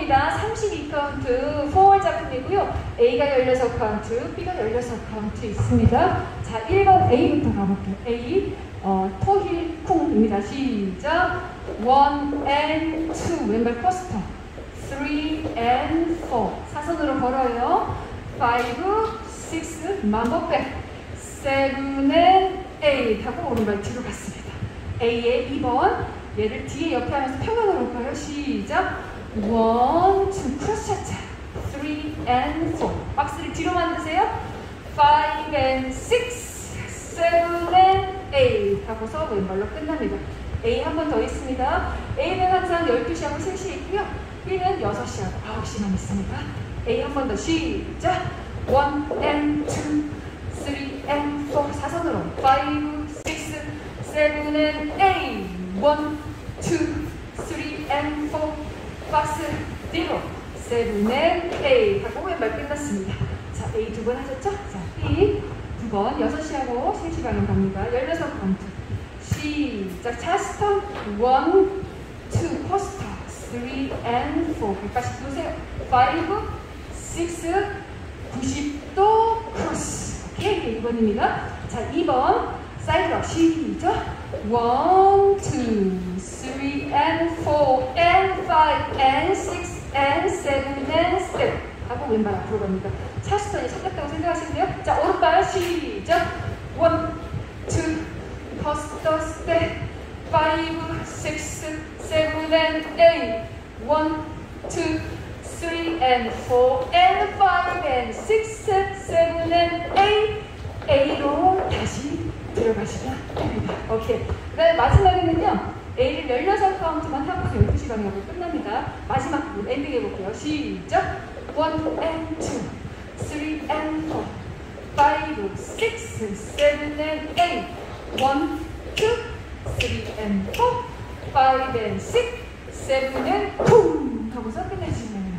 2번입니다. 32카운트 4 작품이고요. A가 16카운트, B가 16카운트 있습니다. 자, 1번 A부터 가볼게요. A, 토힐 쿵입니다. 시작. 1 and 2, 왼발 포스터. 3 and 4, 사선으로 걸어요. 5, 6, 만보백. 7 and 8 하고 오른발 뒤로 갔습니다. A의 2번, 얘를 뒤에 옆에 하면서 평면으로 볼까요? 시작. 1, 2, 크로스 차차. 3 and 4, 박스를 뒤로 만드세요. 5 and 6, 7 and 8 하고서 왼발로 끝납니다. A 한 번 더 있습니다. A는 항상 12시하고 3시에 있고요. B는 6시하고 9시만 있습니다. A 한 번 더 시작. 1 and 2, 3 and 4, 사선으로 5, 6, 7 and 8. 1, 2, 3 and 4, 박스 뒤로 7 and 8 하고 왼발 끝났습니다. 자, A 두 번 하셨죠? 자, B 두 번 6시하고 3시 방향 갑니다. 16카운트 시작. 차스턴 1, 2 포스터 3 and 4, 180 보세요. 5, 6, 90도 크로스. 오케이, 1번입니다. 자, 2번 사이드로 시작. 1, 2, 3 and 4 and 5 and 6 and 7 and step 하고 왼발 앞으로 갑니다. 차스턴이 섞였다고 생각하시면 돼요. 자, 오른발 시작. 1, 2, 포스터 스텝 5, 6, 7 and 8. 1, 2, 3 and 4 and 5 and 6, 7 and 8. A로 다시 들어가시면 됩니다. 오케이. 그 다음에 마지막에는요, A를 16카운트만 하고서 12시 방향으로 끝납니다. 마지막 부분 엔딩 해볼게요. 시작. 1 and 2, 3 and 4, 5, 6, 7 and 8. 1, 2, 3 and 4, 5 and 6, 7 and 쿵 하고서 끝내시면